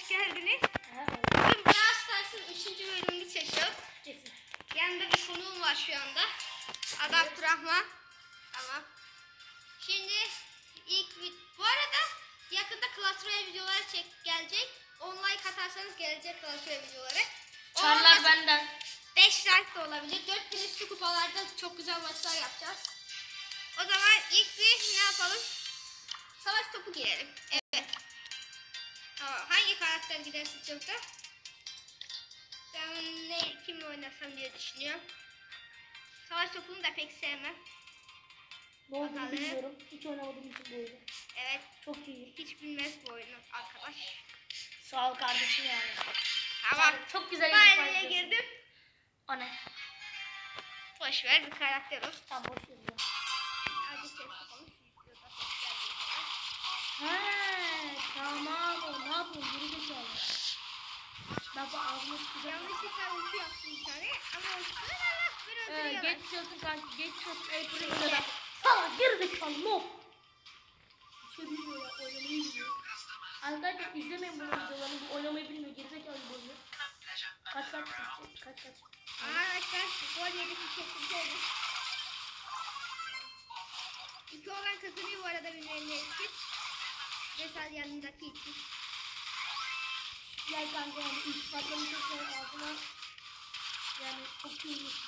geldiniz. Bugün Brawl Stars'ın 3. bölümünü çekiyoruz. Yanında bir konuğum var şu anda. Adı Abdurrahman. Tamam. Şimdi bu arada yakında Clash Royale videoları gelecek. 10 like atarsanız gelecek Clash Royale videoları. Çarlar benden. 5 like de olabilir. 4000 üstü kupalarda çok güzel maçlar yapacağız. O zaman ilk bir ne yapalım? Savaş topu girelim. Evet. Tamam. Hangi karakter gidersin çok da? Ben kimle oynasam diye düşünüyorum. Savaş topunu da pek sevmem. Ne olduğunu bilmiyorum. Hiç oynamadım bu oyunu. Evet. Çok iyi. Hiç bilmez bu oyunu arkadaş. Sağ ol kardeşim yani. Tamam. Çok güzel. Daireye girdim. O ne? Boş ver bir karakter ol. Tamam boş ver. Hadi ses yapalım. Tamam o ne yapıyorsun? Geri zekalı. Ben bu ağzını sıkacağım. Yanlışlıkla ulti yaptım bir tane ama ultisini Allah beni öldürüyorlar. Geçiyorsun kanka, geçiyorsun. April kadar. Salak geri zekalı mob. Bir şey bilmiyor ya, oynamayı bilmiyor. Arkadaşlar izlemeyin bu videolarını, bu oynamayı bilmiyor. Geri zekalı bu oyunu. Kaç. Arkadaşlar gol yedik, kesinlikle olmuş. 2 olan kazanıyor bu arada bilmeyenler için. Mesela yanındaki için. Gel kanka yani ilk patlamış olsa ağzına yani çok iyi bir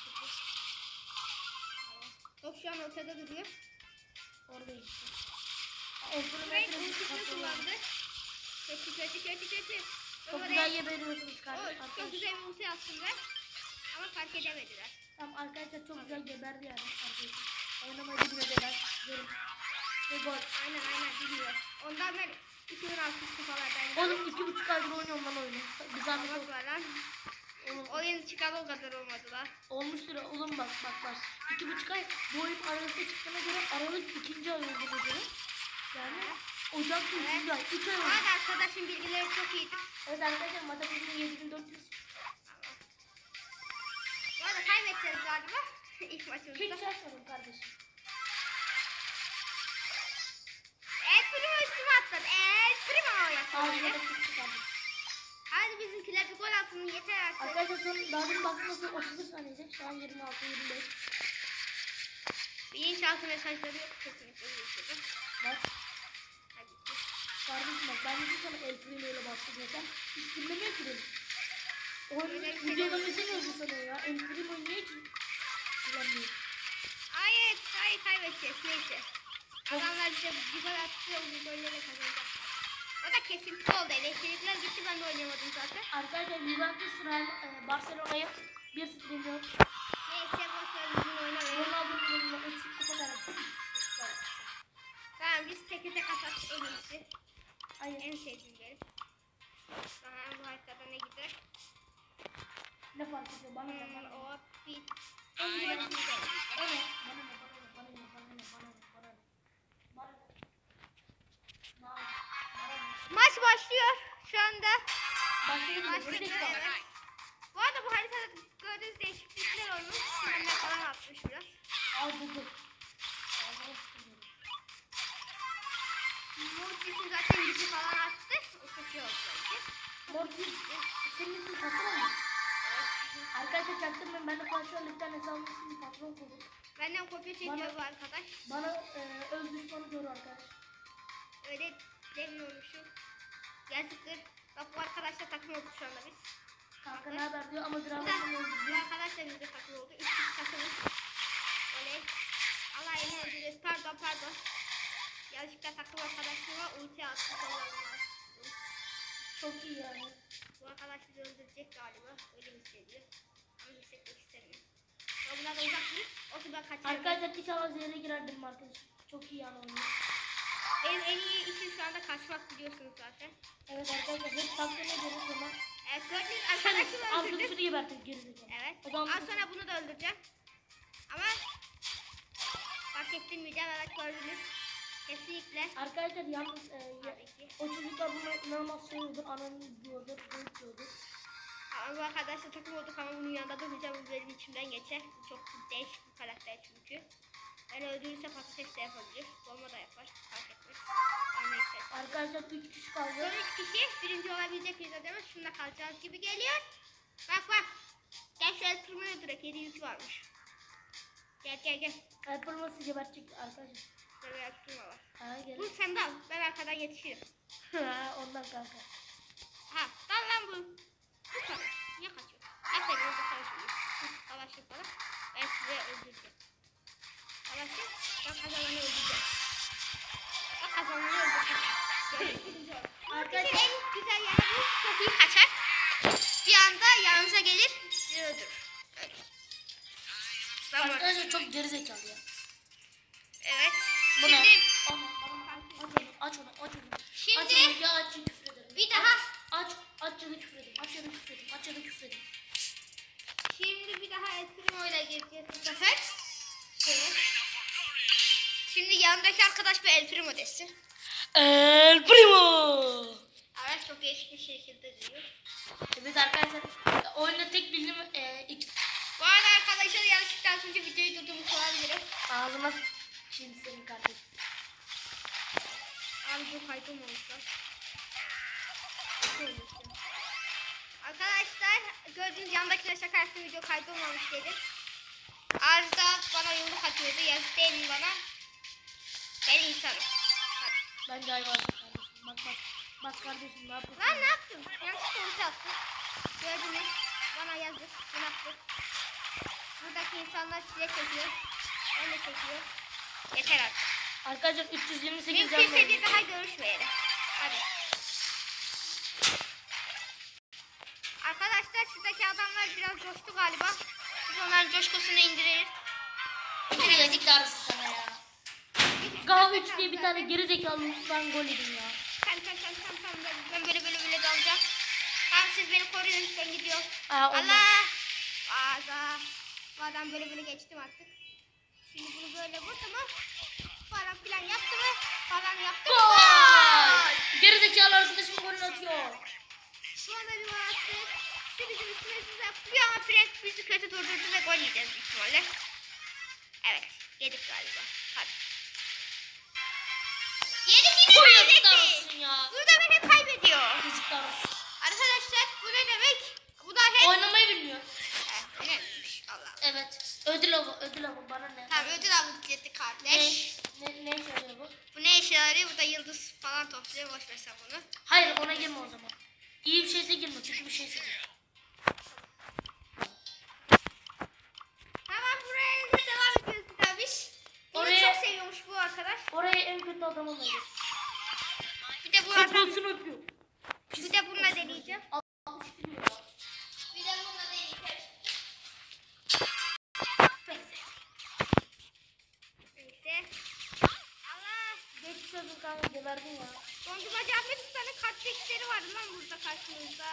Top şu an ortada duruyor. orada işte. Frank ultisini kullandı. Kötü. Çok güzel geberiyorsunuz kardeşim. Çok güzel bir ulti attım ben. Ama fark edemediler. Tamam arkadaşlar çok güzel geberdi yani arkadaşlar. Oynamayı bilmiyor beyler. Görün. Ve gol. Aynen biliyor. Ondan ben 2600 kupalardan. Oğlum 2,5 aydır oynuyorum lan oyunu. Bir zahmet oldu. Var lan. Oyun çıkalı o kadar olmadı lan. Olmuştur oğlum bak. 2,5 ay bu oyun Aralık'ta çıktığına göre Aralık 2. ay olduğuna göre. Yani Ocak'ta 3. ay. 3 ay oldu. Hadi arkadaşın bilgileri çok iyidir. Evet arkadaşlar matematiğin 7400. Bu arada kaybedeceğiz galiba. İlk maçımızda. Hiç şaşmadım kardeşim. El Primo üstüme atladı. El Primo yaptı. Hadi bizimkiler bir gol atsın yeter artık. Arkadaşlar son daha bir bakması 30 saniyede. Şu an 26-25. Bilinçaltı mesajları kesinlikle uyuşturdu. Bak. Hadi. Kardeşim bak ben dedim sana El Primo ile bahsediyorsam hiç dinlemiyor ki benim. Öyle bir Oyun şey videolarını değil. izlemiyorsun sana ya. El Primo'yu niye hiç kullanmıyor? Hayır kaybedeceğiz neyse. Adamlar bize bir gol attı o golleri kazanacak. O da kesintili oldu. Elektrikler gitti ben de oynamadım zaten. Arkadaşlar Juventus Barcelona'ya 1-0 yeniyor. Neyse boşver bizim oynamayalım. Ronaldo'nun golüne eksik kupa garanti. Tamam biz tek atak en iyisi. Hayır. En sevdiğim benim. Aha bu haritada ne gider? Ne fark ediyor bana ne? O bir... Aynen. Aynen. O ne? Maç başlıyor şu anda. Başladı. Evet. Bu arada bu haritada gördüğünüz değişiklikler olmuş. Sinirler falan atmış biraz. Aldık. Mortis'in zaten gücü falan arttı. O çok iyi oldu bence. Mortis senin ismin patron mu? Arkadaşlar çaktırmayın ben de kontrol tane hesabımın ismini patron koydum. Benden kopya çekiyor bu arkadaş. Bana öz düşmanı diyor arkadaş. Öyle demiyormuşum. Yazıktır. Bak bu arkadaşla takım olduk şu anda biz. Kanka ne haber diyor ama Bu Dragon'un öldürdü. arkadaşla bizde takım oldu. 3 kişi takımız. Oley. Allah yine öldürüyoruz. Pardon. Yanlışlıkla takım arkadaşıma ulti attı. Çok iyi yani. Bu arkadaş bizi öldürecek galiba. Öyle hissediyor. Ama hissetmek istemiyor. Ya bunlar da uzak mı? Olsun ben kaçıyorum. Arkadaşlar inşallah zehre girer benim arkadaşım. Çok iyi yani oynuyor. Benim en iyi işim şu anda kaçmak biliyorsunuz zaten. Evet arkadaşlar hep saklanıyor görüyoruz ama. Evet gördüğünüz arkadaşımı öldürdüm. Arkadaşını gebertin gerizekalı. Evet. O zaman Az sonra bunu da öldüreceğim. Ama fark ettirmeyeceğim. Evet gördünüz. Kesinlikle. Arkadaşlar yalnız Tabii ki. o çocuklar bunu inanılmaz seviyordur. Ananı diyordur, büyük diyordur. Ama bu arkadaşla takım olduk ama bunun yanında durmayacağım. Bu benim içimden geçer. Bu çok değişik bir karakter çünkü. Ben öldürürse patates de yapabilir. Dolma da yapar. Fark etmez. Neyse. Arkadaşlar 3 kişi kaldı. Son 3 kişi birinci olabilecek miyiz acaba? Şunda kalacağız gibi geliyor. Bak bak. Gel şu el kırmaya direkt 7 yük varmış. Gel. Performansı gebertecek arkadaşlar. Böyle el kırma var. Ha gel. Dur sen de al. Ben arkadan yetişirim. Ha ondan kanka. Ha dal lan bu. Bu sana. Niye kaçıyor? Aferin orada savaşın. Savaşın falan. Ben size öldüreceğim. Savaşın. Ben kazananı öldüreceğim. Bak kazananı öldüreceğim. Arkadaşlar en güzel yanı bu. Çok iyi kaçar. Bir anda yanınıza gelir. Sizi öldürür. Öyle. Arkadaşlar çok gerizekalı ya. Evet. Bu ne? Şimdi Aç onu. Şimdi ya aç ya küfür ederim. bir daha. Aç ya da küfür ederim. Aç ya da küfür ederim. Şimdi bir daha Esprimo ile gireceğiz bu sefer. Şöyle. Şimdi yanındaki arkadaş bir El Primo desin. El Primo. Evet çok değişik bir şekilde diyor. Evet arkadaşlar oyunda tek bildiğim Bu arada arkadaşlar yanlışlıkla az önce videoyu durdurmuş olabilirim. ağzıma şimdi senin kardeşim. Abi bu kaydolmamışlar. Arkadaşlar gördüğünüz yandakiler şaka yaptığım video kaydolmamış dedim. Arda bana yumruk atıyordu. Yazık değil mi bana? Ben insanım. Hadi. Bence hayvansın kardeşim. Bak kardeşim ne yapıyorsun? Lan ne yaptım? Yanlışlıkla ulti attım. Gördünüz. Bana yazık. Günahtır. Buradaki insanlar çile çekiyor. Ben de çekiyor. Yeter artık. Arkadaşlar 328 canlı Mümkünse oldu. bir daha görüşmeyelim. Hadi. Arkadaşlar şuradaki adamlar biraz coştu galiba. Biz onların coşkusunu indirelim. Yazıklar olsun sana ya. Gav 3 diye bir tane gerizekalıdan gol yedim ya. Tamam. Ben böyle dalacağım. Tamam siz beni koruyun. Ben gidiyorum. Olmaz. Allah. Ağza. Bu adam böyle geçtim artık. Şimdi bunu böyle vurdu mu? Falan filan yaptı mı? Falan yaptı mı? Gol! Gerizekalı arkadaşım golünü atıyor. Sonra bir gol attık. Şu bizim üstüne yaptı. Bir ama Frank bizi kötü durdurdu ve gol yiyeceğiz büyük ihtimalle. Evet. Yedik galiba. Hadi. Yedik yine Yazıklar kaybetti. olsun ya. Burada ben hep kaybediyor. Yazıklar olsun. Arkadaşlar bu ne demek? Bu da hep... Oynamayı bilmiyor. Önemliymiş. Allah. Evet. Ödül avı bana ne? Tamam ödül aldık gitti kardeş. Ne söylüyor bu? Bu ne işe yarıyor? Bu da yıldız falan topluyor. Boş ver sen bunu. Hayır ona girme o zaman. İyi bir şeyse girme. Kötü bir şeyse girme. Tamam buraya devam ediyoruz bir daha biz. Bunu Oraya- çok seviyormuş bu arkadaş. Oraya en kötü adam olmayacak. Bir de bu arkadaş. Futbolsunu öpüyor. Bir de bununla deneyeceğim. 60 biliyor ya. Bir de bununla deneyeceğim. Neyse. Allah. Geçmiş olsun kanka geberdin ya. Dondurmacı Ahmet Usta'nın kardeşleri vardı lan burada karşımızda.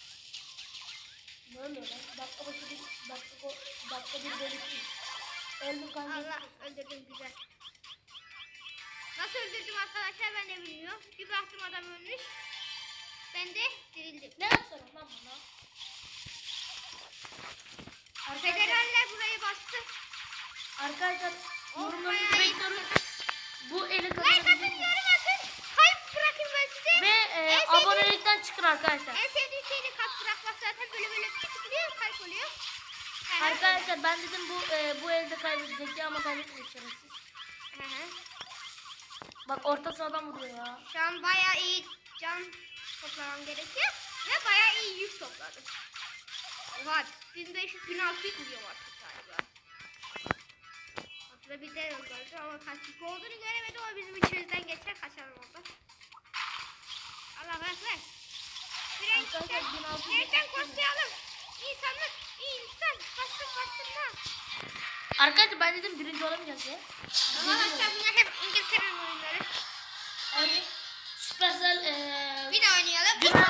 Ne oluyor lan? Dakika bir bölüştüm. Öldüm kanka. Allah öldürdüm güzel. Nasıl öldürdüm arkadaşlar ben de bilmiyorum. Bir baktım adam ölmüş. Ben de dirildim. Ne yapsana lan bana? Federaller burayı bastı. Arkadaşlar yorumlarınızı bayağı iyi. bekliyoruz. Bu eli Like kazanın. atın, yorum atın. Kalp bırakın ben size. Ve En sevdiğim- abonelikten çıkın arkadaşlar. En sevdiğim şey de kalp bırakmak zaten böyle tıklıyor kalp oluyor. Hı hı. Arkadaşlar ben dedim bu elde kaybedecek ya ama kaybetmeyecek şerefsiz. Hı hı. Bak orta sahadan vuruyor ya. Şu an bayağı iyi can toplamam gerekiyor. Ve bayağı iyi yük topladım. Oha 1500-1600 milyon artık galiba. Aslında bir de öldürdü ama kaç yük olduğunu göremedim ama bizim içimizden geçer kaçalım oradan. Allah ver. Arkadaşlar 1600 Nereden korkmayalım? İnsanlık, insan. Bastın lan. Arkadaşlar ben dedim birinci olamayacağız ya. Arkadaşlar bunlar hep İngiltere'nin oyunları. Hani Supercell Bir de oynayalım. Dünya